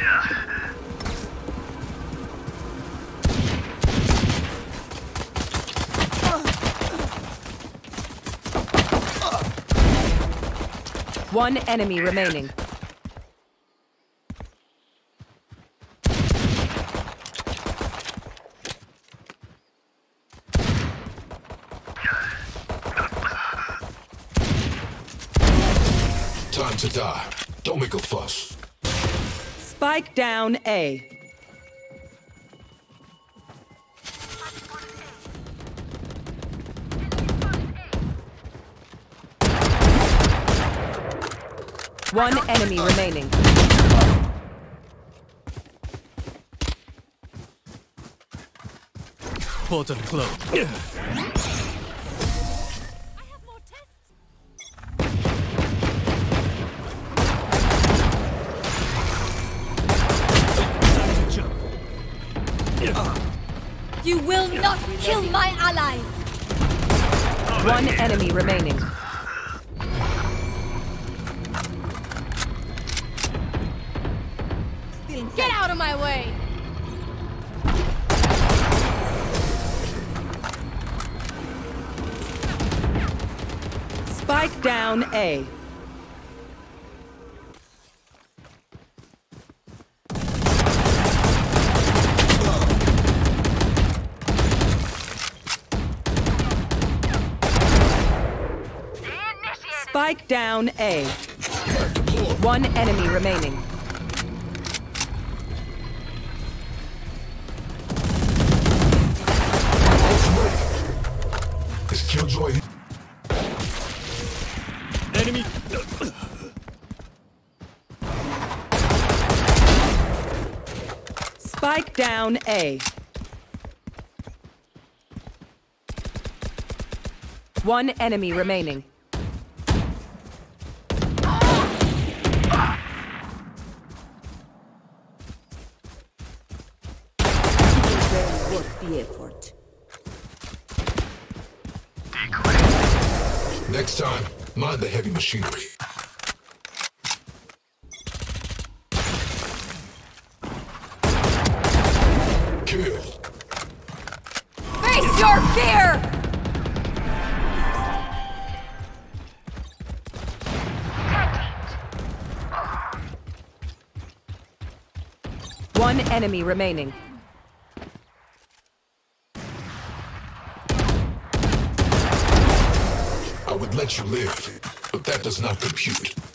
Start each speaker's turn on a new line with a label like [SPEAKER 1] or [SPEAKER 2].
[SPEAKER 1] One enemy remaining.
[SPEAKER 2] Time to die. Don't make a fuss.
[SPEAKER 1] Spike down A. One enemy remaining.
[SPEAKER 3] Portal closed.
[SPEAKER 4] I have more tests. You will not kill my allies.
[SPEAKER 1] One enemy remaining.
[SPEAKER 4] Get out of my way.
[SPEAKER 1] Spike down A. Spike down A. One enemy remaining.
[SPEAKER 2] This killjoy.
[SPEAKER 3] Enemy.
[SPEAKER 1] Spike down A. One enemy remaining. Worth the effort.
[SPEAKER 2] Next time, mind the heavy machinery. Kill.
[SPEAKER 4] Face your fear.
[SPEAKER 1] One enemy remaining.
[SPEAKER 2] I would let you live, but that does not compute.